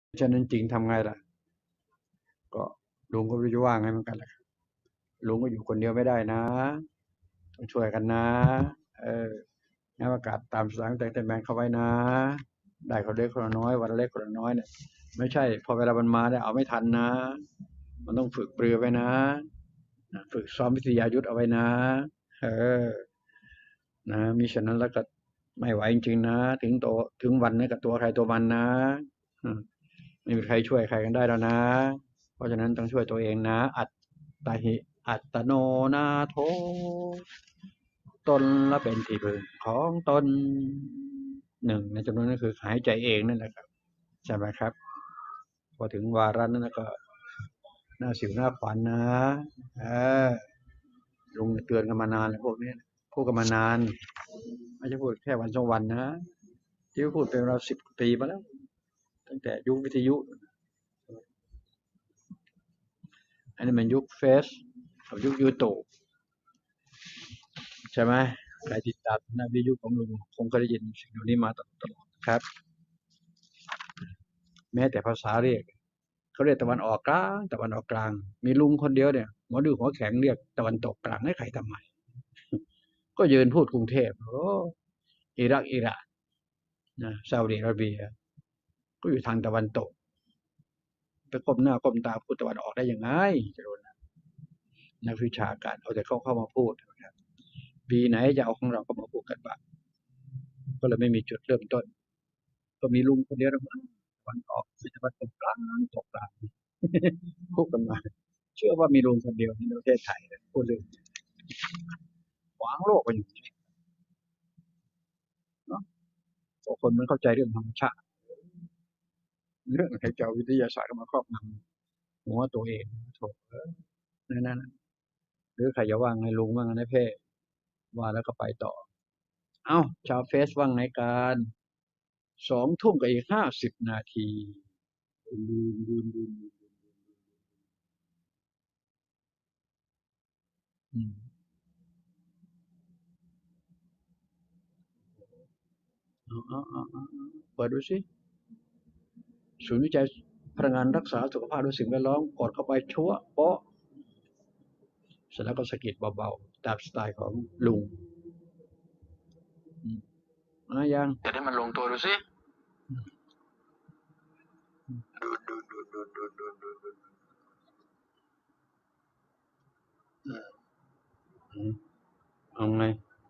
ฉะนั้นจริงทำไงล่ะก็ลุงก็ไม่รู้จะว่าไงเหมือนกันแหละลุงก็อยู่คนเดียวไม่ได้นะต้องช่วยกันนะเอองั้นประกาศตามสถานแต่แมนเข้าไว้นะได้คนเล็กคนละน้อยวันละเล็กคนละน้อยเนี่ยไม่ใช่พอเวลามันมาเนี่ยเอาไม่ทันนะมันต้องฝึกปรือไว้นะฝึกซ้อมวิทยายุทธเอาไว้นะเออนะมิฉะนั้นแล้วก็ไม่ไหวจริงๆนะถึงวันนี้กับตัวใครตัวมันนะไม่มีใครช่วยใครกันได้แล้วนะเพราะฉะนั้นต้องช่วยตัวเองนะตหิอัตโนนาโถตนและเป็นที่พึ่งของตนหนึ่งในจำนวนนั้นคือหายใจเองนั่นแหละครับใช่ไหมครับพอถึงวาระนั้นก็หน้าสิวหน้าขวัญนะเออลุงเตือนกันมานานเลยพวกนี้พูดกันมานานไม่ใช่พูดแค่วันสองวันนะที่พูดเป็นเรา10 ปีมาแล้วตั้งแต่ยุควิทยุอันนี้มันยุคเฟซกับยุคยูทูบใช่ไหมใครติดตามหน้าวิทยุของลุงคงเคยได้ยินสิ่งเหล่านี้มาตลอดครับแม้แต่ภาษาเรียกเขาเรียกตะวันออกกลางตะวันออกกลางมีลุงคนเดียวเนี่ยหมอดูหัวแข็งเรียกตะวันตกกลางให้ใครทำไมก็ยืนพูดกรุงเทพโอ้อิรักนะซาอุดิอาระเบียก็อยู่ทางตะวันตกไปก้มหน้าก้มตาพูดตะวันออกได้ยังไงจะโดนนักวิชาการเอาแต่เข้ามาพูดนะครับปีไหนจะเอาของเราก็มาพูดกันบ้างก็เลยไม่มีจุดเริ่มต้นก็มีลุงคนเดียวนะตะวันออกตะวันตกกลางตกกลางพูดกันมาเชื่อว่ามีลุงคนเดียวในประเทศไทยพูดเรื่องขวางโลกไปอยู่เนาะคนมันเข้าใจเรื่องธรรมชาติเรื่องใครจะเอาวิทยาศาสตร์มาครอบงำหัวตัวเองโถนั่นหรือใครจะว่าไงลุงว่าไงนะเพ่ว่าแล้วก็ไปต่อเอ้าชาวเฟซว่าไงกัน2 ทุ่มกับอีก50 นาทีลืมอืมเอาเปิดดูสิศูนย์วิจัยพลังงานรักษาสุขภาพด้วยสิ่งแวดล้อมกดเข้าไปชั่วโป๊ะเสร็จแล้วก็สะกิดเบาๆตามสไตล์ของลุงยังจะได้มันลงตัวดูสิดูเอาไง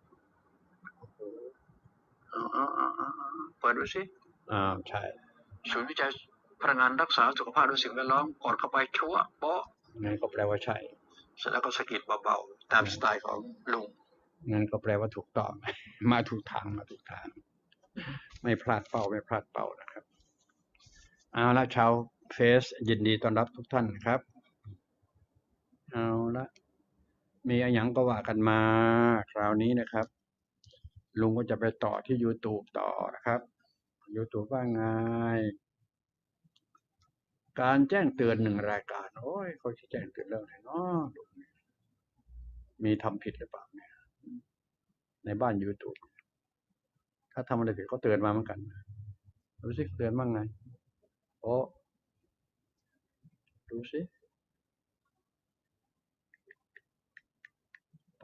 เปิดดูสิใช่ศูนย์วิจัยพลังงานรักษาสุขภาพด้วยสิ่งแวดล้อมกดเข้าไปชั่วโป๊ะงั้นก็แปลว่าใช่เสร็จแล้วก็สะกิดเบาๆตามสไตล์ของลุงงั้นก็แปลว่าถูกต้องมาถูกทางไม่พลาดเป้าไม่พลาดเป้านะครับเอาละชาวเฟซยินดีต้อนรับทุกท่านครับเอาละมีอะไรอย่างก็ว่ากันมาคราวนี้นะครับลุงก็จะไปต่อที่ YouTube ต่อนะครับ YouTube ว่าไงการแจ้งเตือน1 รายการโอ้ยเขาจะแจ้งเตือนเรื่องอะไรเนาะมีทำผิดหรือเปล่าเนี่ยในบ้าน YouTube ถ้าทำอะไรผิดก็เตือนมาเหมือนกันดูสิเตือนบ้างไงโอ้ดูสิไป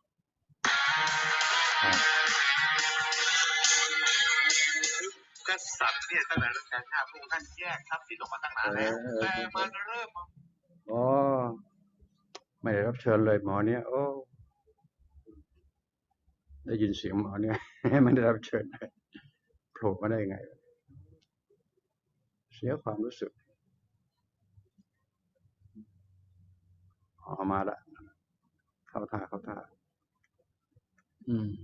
กษัตริย์เนี่ยตั้งแต่รัชกาลที่ 5พระองค์ท่านแยกทรัพย์สินออกมาตั้งนานแล้วแต่มันเริ่มอ๋อไม่ได้รับเชิญเลยหมอเนี่ยโอ้ได้ยินเสียงหมอเนี่ยไม่ได้รับเชิญโผล่มาได้ไงเสียความรู้สึกออกมาละเข้าท่าอืม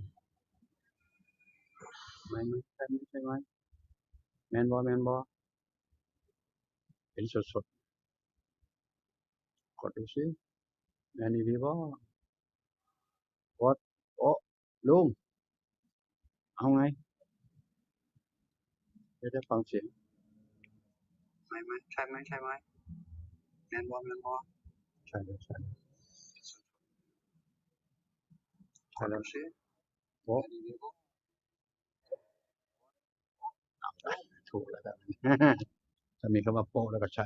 ไม่ใช่ไหมแมนบอเห็นสดกดดูสิแมนดีบอกดโอ้ลุงเอาไงจะได้ฟังเสียงไม่ใช่ไหมแมนบอใช่เลยใช่แล้วสิโอ้ถูกแล้วครับถ้ามีคำว่าโป๊ะแล้วก็ใช่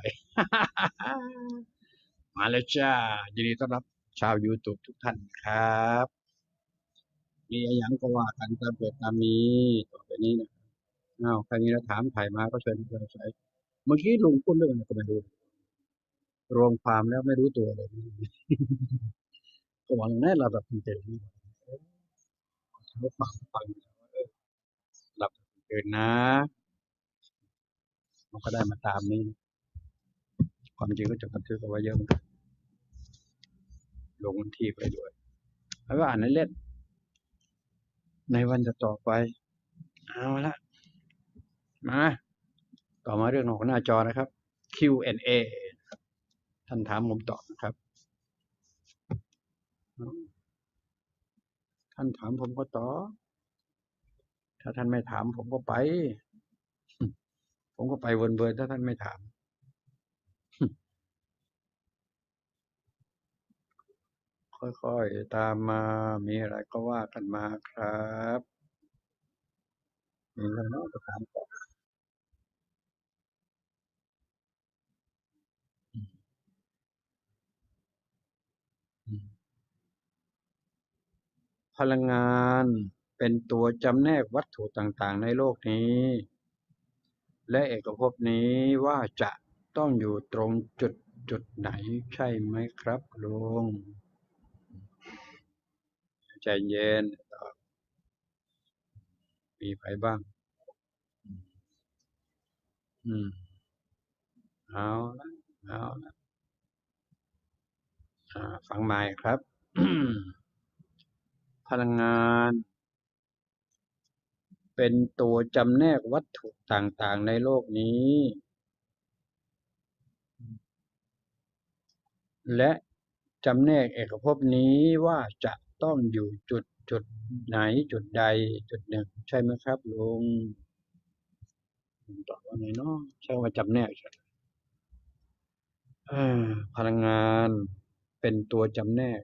มาเลยจ้ายินดีต้อนรับชาว YouTube ทุกท่านครับมีอะไรอย่างก็ว่ากันตามเกิดตามนี้ต่อไปนี้นะใครมีคำถามถ่ายมาก็เชิญใช้เมื่อกี้ลุงพูดเรื่องอะไรก็ไม่รู้รวมความแล้วไม่รู้ตัวเลยก็หวังแน่เราแบบเต็มๆเขาฟังหลับเกินนะมันก็ได้มาตามนี้ความจริงก็จะบันทึกเอาไว้เยอะเหมือนกันลงวันที่ไปด้วยแล้วก็อ่านเล่นในวันต่อไปเอาละมาต่อมาเรื่องของหน้าจอนะครับ Q&A ท่านถามผมตอบนะครับท่านถามผมก็ตอบถ้าท่านไม่ถามผมก็ไปวนเบิร์นถ้าท่านไม่ถามค่อยๆตามมามีอะไรก็ว่ากันมาครับมีอะไรเนาะก็ถามตอบพลังงานเป็นตัวจำแนกวัตถุต่างๆในโลกนี้และเอกภพนี้ว่าจะต้องอยู่ตรงจุดไหนใช่ไหมครับลุงใจเย็นมีไปบ้างอืมเอาละเอาละฟังใหม่ครับพลังงานเป็นตัวจำแนกวัตถุต่างๆในโลกนี้และจำแนกเอกภพนี้ว่าจะต้องอยู่จุดไหนจุดใดจุดหนึ่งใช่ไหมครับลุงตอบว่าไงเนาะใช่ว่าจำแนกใช่พลังงานเป็นตัวจำแนก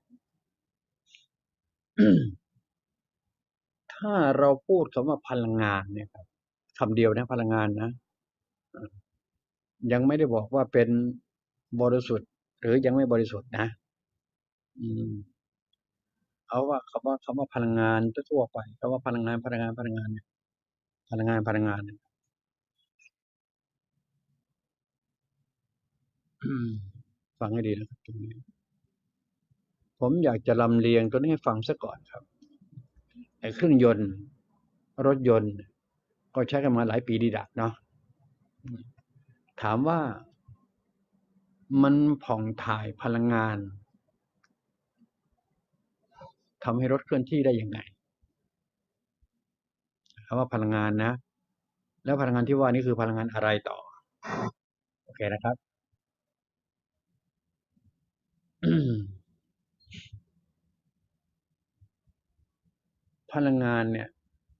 ถ้าเราพูดคำว่าพลังงานเนี่ยครับคำเดียวนะพลังงานนะยังไม่ได้บอกว่าเป็นบริสุทธิ์หรือยังไม่บริสุทธิ์นะอืมเอาว่าคำว่าพลังงานทั่วไปคำว่าพลังงานเนี่ยพลังงานเนี่ยฟังให้ดีนะครับตรงนี้ผมอยากจะลำเลียงตัวนี้ให้ฟังซะก่อนครับไอ้เครื่องยนต์รถยนต์ก็ใช้กันมาหลายปีดีดักเนาะถามว่ามันผ่องถ่ายพลังงานทำให้รถเคลื่อนที่ได้ยังไงคำว่าพลังงานนะแล้วพลังงานที่ว่านี้คือพลังงานอะไรต่อโอเคนะครับพลังงานเนี่ย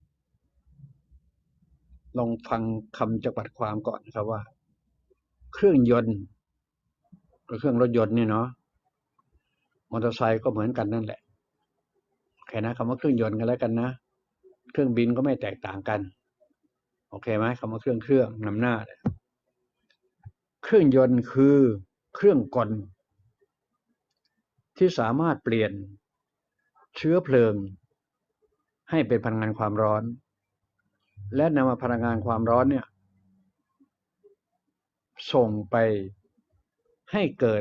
ลองฟังคำจำกัดความก่อนนะครับว่าเครื่องยนต์กับเครื่องรถยนต์เนี่ยเนาะมอเตอร์ไซค์ก็เหมือนกันนั่นแหละโอเคนะคำว่าเครื่องยนต์กันแล้วกันนะเครื่องบินก็ไม่แตกต่างกันโอเคไหมคำว่าเครื่องนำหน้าเครื่องยนต์คือเครื่องกลที่สามารถเปลี่ยนเชื้อเพลิงให้เป็นพลังงานความร้อนและนำมาพลังงานความร้อนเนี่ยส่งไปให้เกิด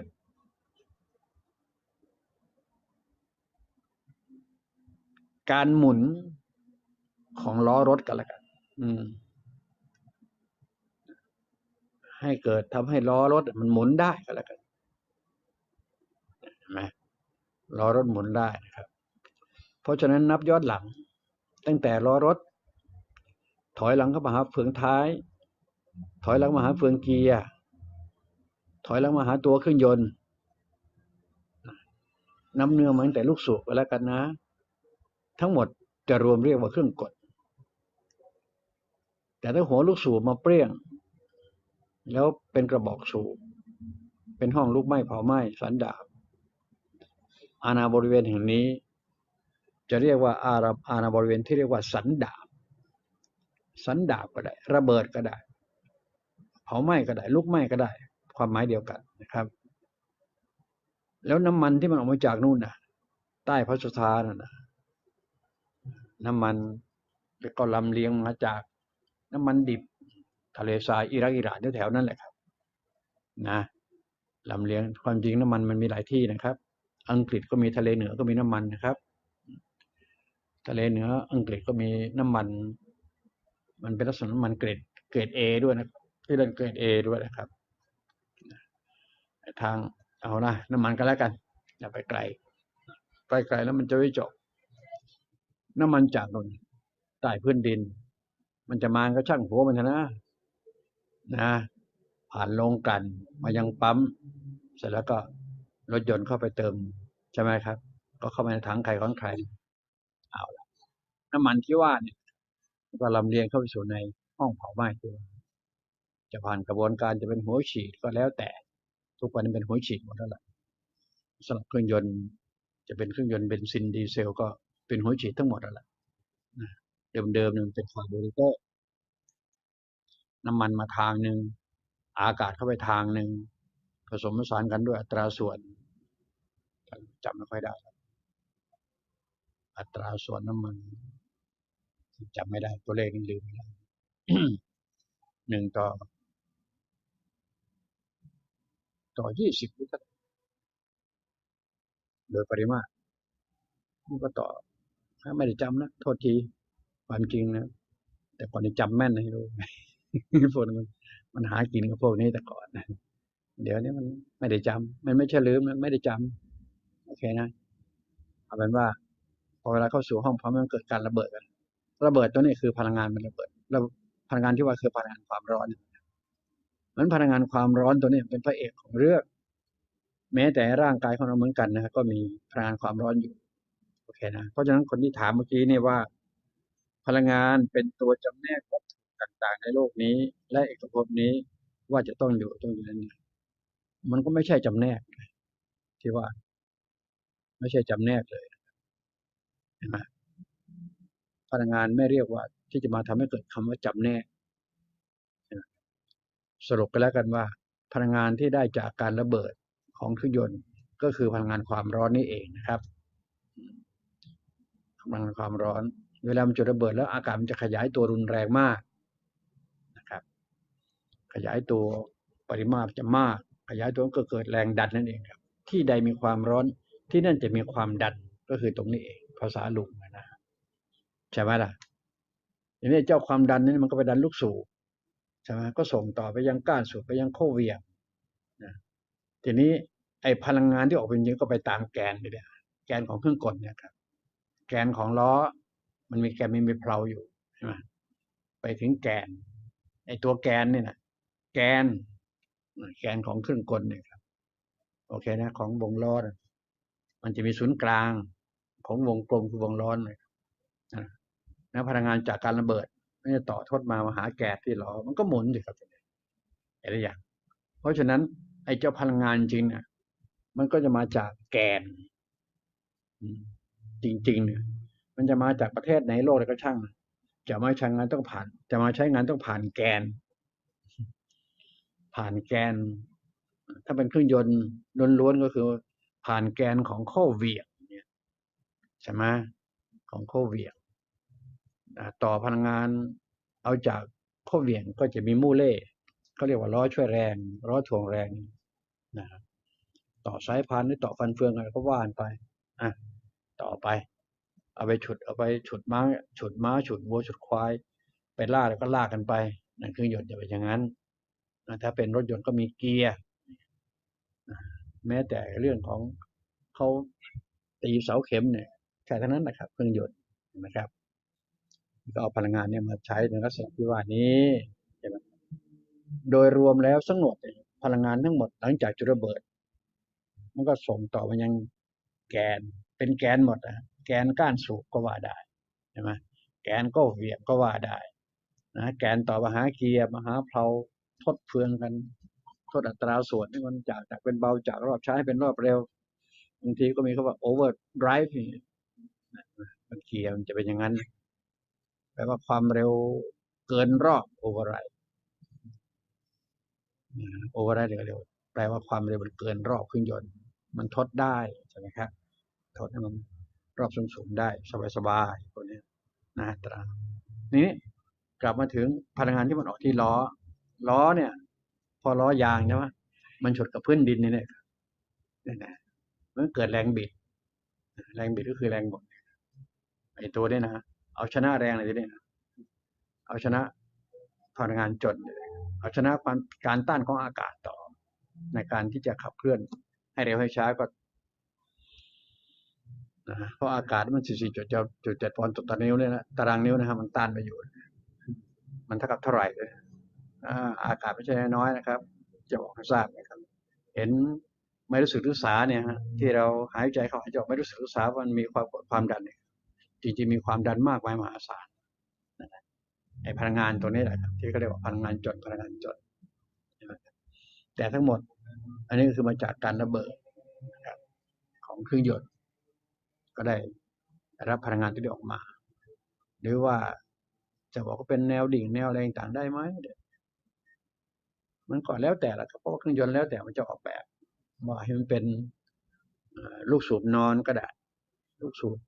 การหมุนของล้อรถกันละกันให้เกิดทำให้ล้อรถมันหมุนได้กันละกันเห็นไหมล้อรถหมุนได้นะครับเพราะฉะนั้นนับย้อนหลังตั้งแต่ล้อรถถอยหลังเข้ามาหาเฟืองท้ายถอยหลังมาหาเฟืองเกียร์ถอยหลังมาหาตัวเครื่องยนต์น้ำเนื้อมาตั้งแต่ลูกสูบกันแล้วกันนะทั้งหมดจะรวมเรียกว่าเครื่องกลแต่ถ้าหัวลูกสูบมาเปรี้ยงแล้วเป็นกระบอกสูบเป็นห้องลุกไหม้เผาไหม้สันดาปอาณาบริเวณแห่งนี้จะเรียกว่าอาณาบริเวณที่เรียกว่าสันดาปก็ได้ระเบิดก็ได้เผาไหม้ก็ได้ลุกไหม้ก็ได้ความหมายเดียวกันนะครับแล้วน้ำมันที่มันออกมาจากนู่นน่ะใต้พระสุธานั่นน่ะน้ำมันก็ลำเลียงมาจากน้ำมันดิบทะเลทรายอิรักอิหร่านแถวๆนั่นแหละครับนะลำเลียงความจริงน้ำมันมันมีหลายที่นะครับอังกฤษก็มีทะเลเหนือก็มีน้ำมันนะครับทะเลเหนืออังกฤษก็มีน้ำมันมันเป็นลักษณะน้ำมันเกรดเอด้วยนะที่เรียกเกรดเอด้วยนะครับทางเอานะน้ำมันก็แล้วกันอย่าไปไกลแล้วมันจะไม่จบน้ำมันจากนนใต้พื้นดินมันจะมาก็ช่างหัวมันนะผ่านโรงกลั่นมายังปั๊มเสร็จแล้วก็รถยนต์เข้าไปเติมใช่ไหมครับก็เข้ามาในถังใครของใครเอาละน้ำมันที่ว่าเนี่ยก็ลำเลียงเข้าไปสู่ในห้องเผาไหม้ตัวจะผ่านกระบวนการจะเป็นหัวฉีดก็แล้วแต่ทุกวันนี้เป็นหัวฉีดหมดแล้วล่ะสำหรับเครื่องยนต์จะเป็นเครื่องยนต์เบนซินดีเซลก็เป็นหัวฉีดทั้งหมดแล้วล่ะเดิมๆนึงเป็นคาร์บูเรเตอร์น้ำมันมาทางหนึ่งอากาศเข้าไปทางหนึ่งผสมผสานกันด้วยอัตราส่วนจำไม่ค่อยได้อัตราส่วนน้ำมันจำไม่ได้ตัวเลขนี่ลืมไปแล้ว1 ต่อ 20โดยปริมาตรมันก็ต่อไม่ได้จำนะโทษทีความจริงนะแต่ก่อนนี้จำแม่นให้รู้พวกมันหากินกับพวกนี้แต่ก่อนนะเดี๋ยวนี้มันไม่ได้จำมันไม่ใช่ลืมมันไม่ได้จำโอเคนะเอาเป็นว่าพอเวลาเข้าสู่ห้องพร้อมมันเกิดการระเบิดกันระเบิดตัวนี้คือพลังงานมันระเบิดแล้วพลังงานที่ว่าคือพลังงานความร้อนมันพลังงานความร้อนตัวนี้เป็นพระเอกของเรื่องแม้แต่ร่างกายของเราเหมือนกันนะก็มีพลังงานความร้อนอยู่โอเคนะเพราะฉะนั้นคนที่ถามเมื่อกี้นี่ว่าพลังงานเป็นตัวจำแนกวัตถุต่างๆในโลกนี้และเอกภพนี้ว่าจะต้องอยู่นั้นมันก็ไม่ใช่จำแนกที่ว่าไม่ใช่จำแนกเลยเห็นไหมพลังงานไม่เรียกว่าที่จะมาทำให้เกิดคำว่าจำแนกสรุปกันแล้วกันว่าพลังงานที่ได้จากการระเบิดของเครื่องยนต์ก็คือพลังงานความร้อนนี่เองนะครับพลังงานความร้อนเวลามันจุดระเบิดแล้วอากาศมันจะขยายตัวรุนแรงมากนะครับขยายตัวปริมาตรจะมากขยายตัวก็เกิดแรงดันนั่นเองครับที่ใดมีความร้อนที่นั่นจะมีความดันก็คือตรงนี้เองภาษาลุงนะใช่ไหมล่ะทีนี้เจ้าความดันนี่มันก็ไปดันลูกสูบใช่ไหมก็ส่งต่อไปยังก้านสูบไปยังโค้เหวี่ยงนะทีนี้ไอ้พลังงานที่ออกเป็นเยอะก็ไปตามแกนเนี่ยแกนของเครื่องกลเนี่ยครับแกนของล้อมันมีแกนมีเพลาอยู่ใช่ไหมไปถึงแกนไอ้ตัวแกนเนี่ยนะแกนของเครื่องกลเนี่ยครับโอเคนะของวงล้อมันจะมีศูนย์กลางของวงกลมคือวงล้อเลยนะพลังงานจากการระเบิดมันจะต่อทอดมาหาแกนที่ล้อมันก็หมุนสิครับอะไรอย่างเพราะฉะนั้นไอ้เจ้าพลังงานจริงเนี่ยมันก็จะมาจากแกนจริงๆเนี่ยมันจะมาจากประเทศไหนโลกอะไรก็ช่างจะมาใช้งานต้องผ่านจะมาใช้งานต้องผ่านแกนถ้าเป็นเครื่องยนต์ล้วนๆก็คือผ่านแกนของโค้เหวี่ยงเนี่ยใช่ไหมของโค้เหวี่ยงต่อพลังงานเอาจากโค้เหวี่ยงก็จะมีมูเล่เขาเรียกว่าล้อช่วยแรงล้อถ่วงแรงนะครับต่อสายพานหรือต่อฟันเฟืองอะไรก็ว่านไปต่อไปเอาไปฉุดม้าฉุดวัวฉุดควายไปล่าแล้วก็ลากกันไปนั่นเครื่องยนต์จะเป็นอย่างนั้นถ้าเป็นรถยนต์ก็มีเกียร์แม้แต่เรื่องของเขาตีเสาเข็มเนี่ยแค่เท่านั้นนะครับเครื่องยนต์นะครับก็เอาพลังงานเนี่ยมาใช้ในลักษณะที่ว่านี้ใช่ไหมโดยรวมแล้วทั้งหมดพลังงานทั้งหมดหลังจากจุดระเบิดมันก็ส่งต่อไปยังแกนเป็นแกนหมดแกนก้านสูบก็ว่าได้ใช่ไหมแกนก็เหวี่ยงก็ว่าได้นะแกนต่อมาหาเกียร์มาหาเพลาทดเฟืองกันทดอัตราส่วนที่มันจากเป็นเบาจากรอบช้าให้เป็นรอบเร็วบางทีก็มีคำว่า overdrive มันเกียร์มันจะเป็นอย่างนั้นแปลว่าความเร็วเกินรอบ override โอเวอร์ไรด์เร็วแปลว่าความเร็วมันเกินรอบเครื่องยนต์มันทดได้ใช่ไหมครับทดให้มันรอบสูงๆได้สบายๆตัวนี้นะตรานี้กลับมาถึงพลังงานที่มันออกที่ล้อเนี่ยพอล้อยางใช่ไหมมันฉดกับพื้นดินนี่เนี่ยมันเกิดแรงบิดก็คือแรงหมดไอ้ตัวนี้นะเอาชนะแรงอะไรทีนี้เอาชนะพลังงานจดเอาชนะการต้านของอากาศต่อในการที่จะขับเคลื่อนให้เร็วให้ช้าก็เพราะอากาศมัน44.7 ปอนด์ต่อตารางนิ้วเนี่ยนะตารางนิ้วนะครับมันต้านไปอยู่มันเท่ากับเท่าไหร่เลยอากาศไม่ใช่น้อยนะครับจะบอกให้ทราบนะครับเห็นไม่รู้สึกรู้สาเนี่ยฮะที่เราหายใจเข้าหายใจออกไม่รู้สึกรู้สาว่ามันมีความดันเนี่ยจริงๆมีความดันมากมายมหาศาลไอ้พลังงานตัวนี้แหละครับที่เขาเรียกว่าพลังงานจดแต่ทั้งหมดอันนี้ก็คือมาจากการระเบิดของเครื่องยนต์ก็ได้รับพลังงานที่ออกมาหรือว่าจะบอกว่าเป็นแนวดิ่งแนวอะไรต่างได้ไหมมันก็แล้วแต่ละครับเพราะว่าเครื่องยนต์แล้วแต่มันจะออกแบบว่าให้มันเป็นลูกสูบนอนก็ได้ลูกสูบ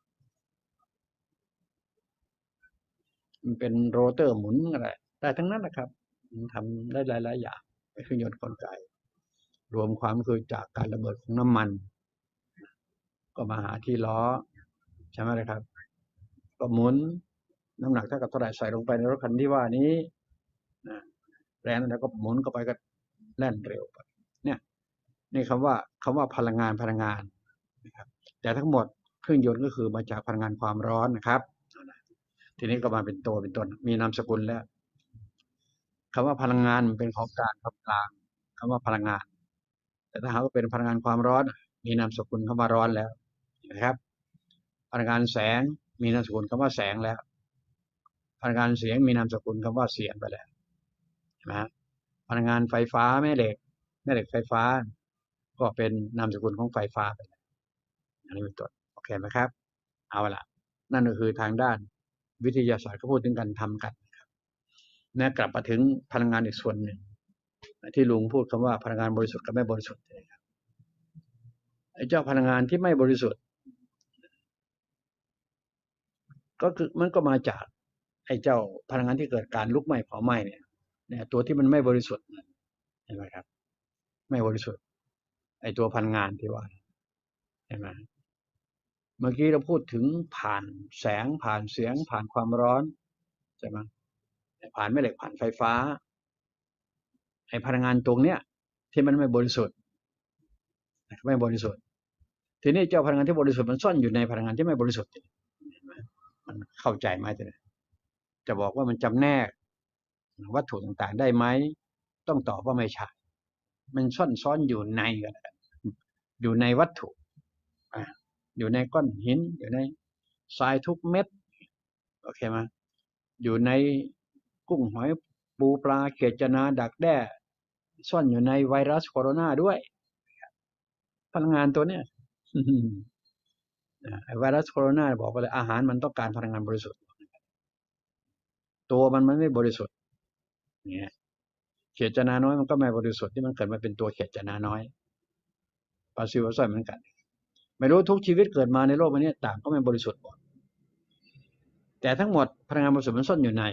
มันเป็นโรเตอร์หมุนก็ได้ทั้งนั้นนะครับมันทำได้หลายๆอย่างในเครื่องยนต์กลไกรวมความคือจากการระเบิดของน้ำมันก็มาหาที่ล้อใช่ไหมครับก็หมุนน้ำหนักเท่ากับเท่าไหร่ใส่ลงไปในรถคันที่ว่านี้แรงแล้วก็หมุนเข้าไปก็แล่นเร็วไปเนี่ยนี่คำว่าพลังงานนะครับแต่ทั้งหมดเครื่องยนต์ก็คือมาจากพลังงานความร้อนนะครับทีนี้ก็มาเป็นตัวเป็นตนมีนามสกุลแล้วคำว่าพลังงานมันเป็นของกลางคำว่าพลังงานแต่ถ้าหากว่าเป็นพลังงานความร้อนมีนามสกุลคำว่าร้อนแล้วนะครับพลังงานแสงมีนามสกุลคำว่าแสงแล้วพลังงานเสียงมีนามสกุลคำว่าเสียงไปแล้วนะพลังงานไฟฟ้าแม่เหล็กไฟฟ้าก็เป็นนามสกุลของไฟฟ้าไปแล้วอันนี้เป็นต้นโอเคไหมครับเอาละนั่นก็คือทางด้านวิทยาศาสตร์ก็พูดถึงการทำกันนะกลับมาถึงพลังงานอีกส่วนหนึ่งที่ลุงพูดคำว่าพลังงานบริสุทธิ์กับไม่บริสุทธิ์นะครับไอ้เจ้าพลังงานที่ไม่บริสุทธิ์ก็คือมันก็มาจากไอ้เจ้าพลังงานที่เกิดการลุกไหม้เผาไหม้เนี่ยตัวที่มันไม่บริสุทธิ์เห็นไหมครับไม่บริสุทธิ์ไอ้ตัวพลังงานที่ว่าเห็นไหมเมื่อกี้เราพูดถึงผ่านแสงผ่านเสียงผ่านความร้อนใช่ไหมผ่านแม่เหล็กผ่านไฟฟ้าไอ้พลังงานตรงเนี้ยที่มันไม่บริสุทธิ์ไม่บริสุทธิ์ทีนี้เจ้าพลังงานที่บริสุทธิ์มันซ่อนอยู่ในพลังงานที่ไม่บริสุทธิ์มันเข้าใจไหมจะบอกว่ามันจำแนกวัตถุต่างๆได้ไหมต้องตอบว่าไม่ใช่มันซ่อนซ้อนอยู่ในกันอยู่ในวัตถุอยู่ในก้อนหินอยู่ในทรายทุกเม็ดโอเคไหมอยู่ในกุ้งหอยปูปลาเขียดจนาดักแด้ซ่อนอยู่ในไวรัสโคโรนาด้วยพลังงานตัวเนี้ยไวรัสโคโรนาบอกไปเลยอาหารมันต้องการพลังงานบริสุทธิ์ตัวมันไม่บริสุทธิ์เนี่ยเขียดจนาน้อยมันก็ไม่บริสุทธิ์ที่มันเกิดมาเป็นตัวเขียดจนาน้อยปลาซิวอัสไซเหมือนกันไม่รู้ทุกชีวิตเกิดมาในโลกนี้ต่างก็ไม่บริสุทธิ์หมดแต่ทั้งหมดพลังงานบริสุทธิ์มันซ่อนอยู่ใน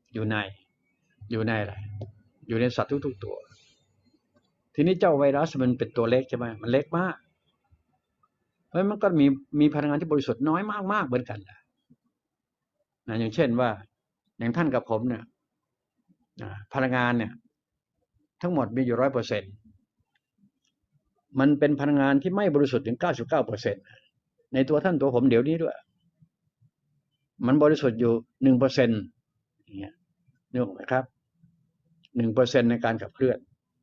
อะไรอยู่ในสัตว์ทุกๆตัวทีนี้เจ้าไวรัสมันเป็นตัวเล็กใช่ไหมมันเล็กมากเพราะมันก็มีพลังงานที่บริสุทธิ์น้อยมากๆเหมือนกันนะอย่างเช่นว่าอย่างท่านกับผมเนี่ยพลังงานเนี่ยทั้งหมดมีอยู่100%มันเป็นพลังงานที่ไม่บริสุทธิ์ถึง99%ในตัวท่านตัวผมเดี๋ยวนี้ด้วยมันบริสุทธิ์อยู่1%อย่างเงี้ยนึกออกไหมครับ1%ในการขับเคลื่อน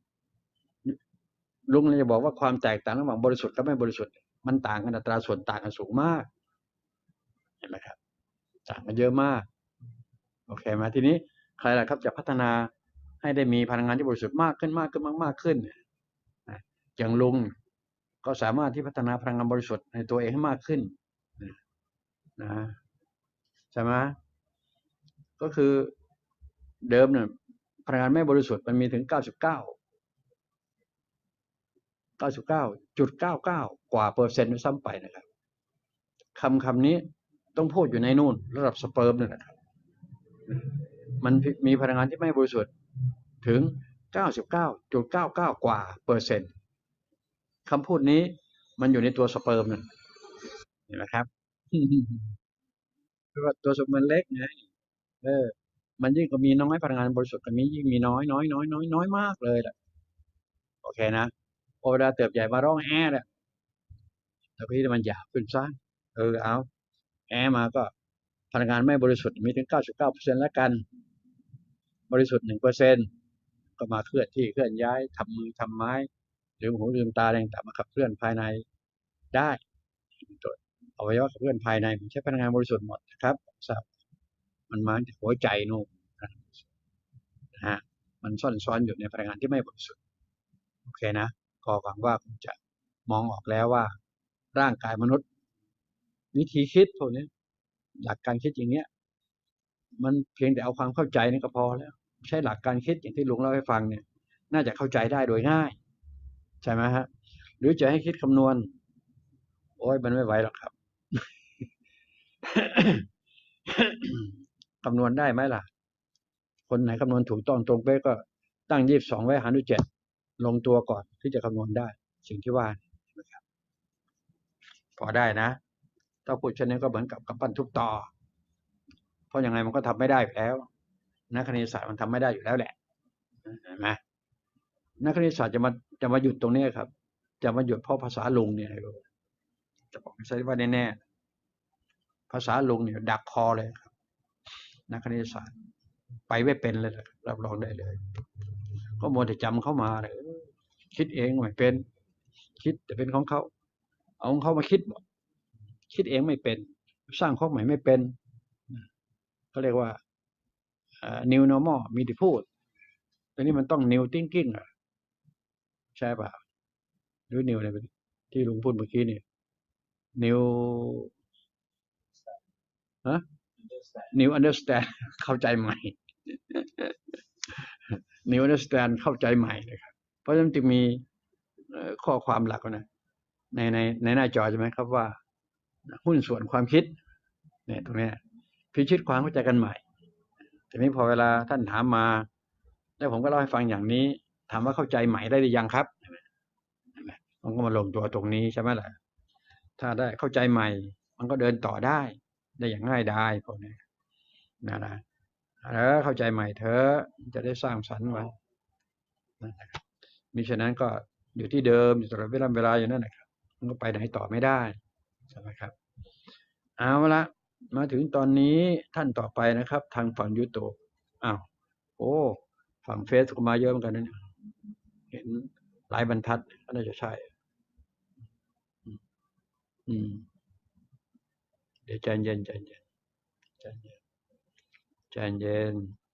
ลุงเลยจะบอกว่าความแตกต่างระหว่างบริสุทธิ์กับไม่บริสุทธิ์มันต่างกันอัตราส่วนต่างกันสูงมากเห็นไหมครับต่างกันเยอะมากโอเคไหมทีนี้ใครล่ะครับจะพัฒนาให้ได้มีพลังงานที่บริสุทธิ์มากขึ้นอย่างลุงก็สามารถที่พัฒนาพลังงานบริสุทธิ์ในตัวเองให้มากขึ้นนะใช่ไหมก็คือเดิมเนี่ยพลังงานไม่บริสุทธิ์มันมีถึง 99.99 กว่าเปอร์เซ็นต์ด้วยซ้ำไปนะครับคำนี้ต้องพูดอยู่ในนู่นระดับสเปิร์มนี่นะครับมันมีพลังงานที่ไม่บริสุทธิ์ถึง 99.99 กว่าเปอร์เซ็นต์คำพูดนี้มันอยู่ในตัวสเปิร์มนั่นเห็นไหมครับเพราะว่าตัวสเปิร์มมันเล็กไงเออมันยิ่งก็มีน้อยพลังงานบริสุทธิ์ก็มียิ่งมีน้อยมากเลยแหละโอเคนะพอเวลาเติบใหญ่มาร้องแอเนี่ยแต่พี่มันหยาบขึ้นซะเอาแอมาก็พลังงานไม่บริสุทธิ์มีถึง 99% แล้วกันบริสุทธิ์ 1%ก็มาเคลื่อนที่เคลื่อนย้ายทำมือทำไม้ลืมหูลืมตาอะไรต่างๆมาขับเคลื่อนภายในได้ตัวอวัยวะขับเคลื่อนภายในมันใช้พลังงานบริสุทธิ์หมดนะครับทราบมันมาจากหัวใจนู่นนะฮะมันซ่อนซ้อนอยู่ในพลังงานที่ไม่บริสุทธิ์โอเคนะก็หวังว่าคุณจะมองออกแล้วว่าร่างกายมนุษย์วิธีคิดพวกนี้หลักการคิดอย่างเนี้ยมันเพียงแต่เอาความเข้าใจนี่ก็พอแล้วใช้หลักการคิดอย่างที่ลุงเล่าให้ฟังเนี่ยน่าจะเข้าใจได้โดยง่ายใช่ไหมฮะหรือจะให้คิดคำนวณโอ้ยมันไม่ไหวหรอกครับ คำนวณได้ไหมล่ะคนไหนคำนวณถูกต้องตรงเป๊ะก็ตั้ง22ไว้หารด้วย7ลงตัวก่อนที่จะคำนวณได้สิ่งที่ว่านะครับพอได้นะถ้าพูดเช่นนี้ก็เหมือนกับกำปั้นทุบต่อเพราะยังไงมันก็ทำไม่ได้อยู่แล้วนักคณิตศาสตร์มันทำไม่ได้อยู่แล้วแหละเห็นไหมนักคณิตศาสตร์จะมาหยุดตรงนี้ครับจะมาหยุดเพราะภาษาลุงเนี่ยจะบอกใช่ว่าแน่ๆภาษาลุงเนี่ยดักคอเลยครับนักคณิตศาสตร์ไปไม่เป็นเลยรับรองได้เลยก็มัวแต่จำเข้ามาเลยคิดเองไม่เป็นคิดแต่เป็นของเขาเอาของเขามาคิดเองไม่เป็นสร้างข้อใหม่ไม่เป็นก็เรียกว่าnew normal มีที่พูดแต่นี้มันต้อง new thinking ใช่ป่ะหรือ new อะไรที่ลุงพูดเมื่อกี้นี่ new ฮะ new understand เข้าใจใหม่ new understand เข้าใจใหม่เลยครับเพราะฉะนั้นจึงมีข้อความหลักนะในหน้าจอใช่ไหมครับว่าหุ้นส่วนความคิดเนี่ยตรงนี้พิชิตความเข้าใจกันใหม่ทีนี้พอเวลาท่านถามมาแล้วผมก็เล่าให้ฟังอย่างนี้ถามว่าเข้าใจใหม่ได้หรือยังครับมันก็มาลงตัวตรงนี้ใช่ไหมล่ะถ้าได้เข้าใจใหม่มันก็เดินต่อได้อย่างง่ายดายพวกนี้นะเข้าใจใหม่เธอจะได้สร้างสรรค์ไว้มิฉะนั้นก็อยู่ที่เดิมอยู่ตลอดเวลาอยู่นั่นแหละครับมันก็ไปไหนต่อไม่ได้ใช่ไหมครับเอาละมาถึงตอนนี้ท่านต่อไปนะครับทางฝั่งยูทูบโอ้ฝั่งเฟซก็มาเยอะเหมือนกันนะเห็นหลายบรรทัดก็น่าจะใช่เดี๋ยวใจเย็นใจเย็นใจเย็น